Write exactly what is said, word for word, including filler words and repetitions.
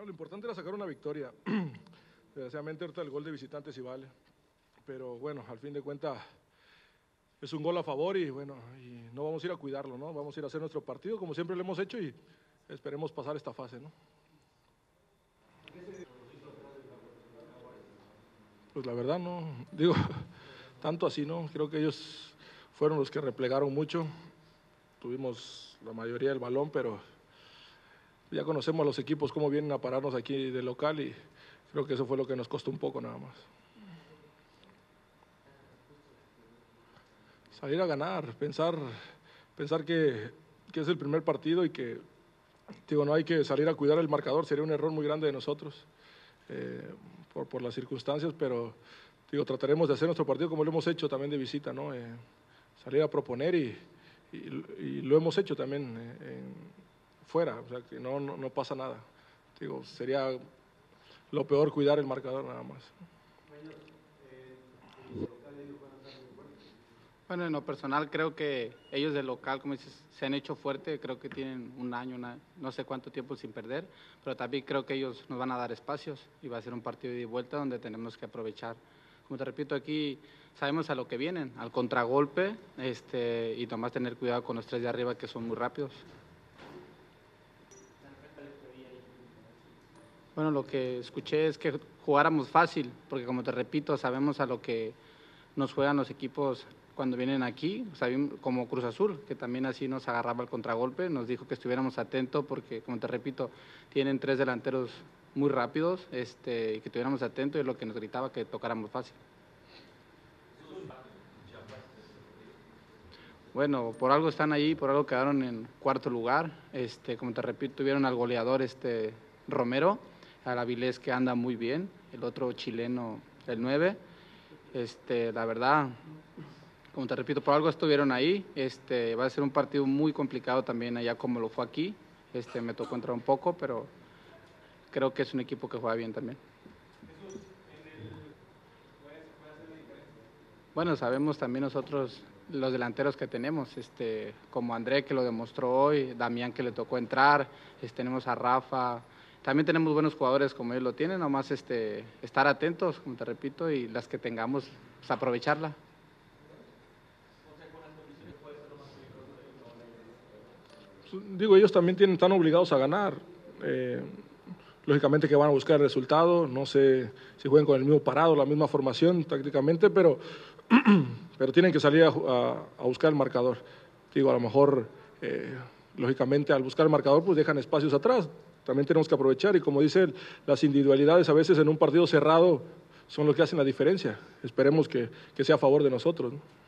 Lo importante era sacar una victoria. Desgraciadamente ahorita el gol de visitante sí vale, pero bueno, al fin de cuentas es un gol a favor y bueno, y no vamos a ir a cuidarlo, ¿no? Vamos a ir a hacer nuestro partido como siempre lo hemos hecho y esperemos pasar esta fase, ¿no? Pues la verdad no, digo, tanto así, ¿no? Creo que ellos fueron los que replegaron mucho, tuvimos la mayoría del balón, pero ya conocemos a los equipos cómo vienen a pararnos aquí de local y creo que eso fue lo que nos costó un poco nada más. Salir a ganar, pensar, pensar que, que es el primer partido y que digo, no hay que salir a cuidar el marcador, sería un error muy grande de nosotros eh, por, por las circunstancias, pero digo, trataremos de hacer nuestro partido como lo hemos hecho también de visita, ¿no? Eh, salir a proponer y, y, y lo hemos hecho también eh, en, fuera, o sea que no, no, no pasa nada. Digo, sería lo peor cuidar el marcador nada más. Bueno, en lo personal creo que ellos del local, como dices, se han hecho fuerte, creo que tienen un año, una, no sé cuánto tiempo sin perder, pero también creo que ellos nos van a dar espacios y va a ser un partido de ida y vuelta donde tenemos que aprovechar. Como te repito, aquí sabemos a lo que vienen, al contragolpe, este, y nomás tener cuidado con los tres de arriba que son muy rápidos. Bueno, lo que escuché es que jugáramos fácil, porque como te repito, sabemos a lo que nos juegan los equipos cuando vienen aquí, o sea, como Cruz Azul, que también así nos agarraba el contragolpe, nos dijo que estuviéramos atentos porque, como te repito, tienen tres delanteros muy rápidos, este, y que estuviéramos atentos y lo que nos gritaba que tocáramos fácil. Bueno, por algo están ahí, por algo quedaron en cuarto lugar, este, como te repito, tuvieron al goleador este Romero, al Avilés que anda muy bien, el otro chileno, el nueve, este, la verdad, como te repito, por algo estuvieron ahí, este, va a ser un partido muy complicado también allá como lo fue aquí, este, me tocó entrar un poco, pero creo que es un equipo que juega bien también. Bueno, sabemos también nosotros los delanteros que tenemos, este, como André que lo demostró hoy, Damián que le tocó entrar, este, tenemos a Rafa, también tenemos buenos jugadores como ellos lo tienen, nomás este, estar atentos, como te repito, y las que tengamos, pues, aprovecharla. Digo, ellos también tienen, están obligados a ganar. Eh, lógicamente que van a buscar el resultado, no sé si juegan con el mismo parado, la misma formación tácticamente, pero, pero tienen que salir a, a, a buscar el marcador. Digo, a lo mejor, eh, lógicamente, al buscar el marcador, pues dejan espacios atrás. También tenemos que aprovechar y como dice él, las individualidades a veces en un partido cerrado son lo que hacen la diferencia. Esperemos que, que sea a favor de nosotros, ¿no?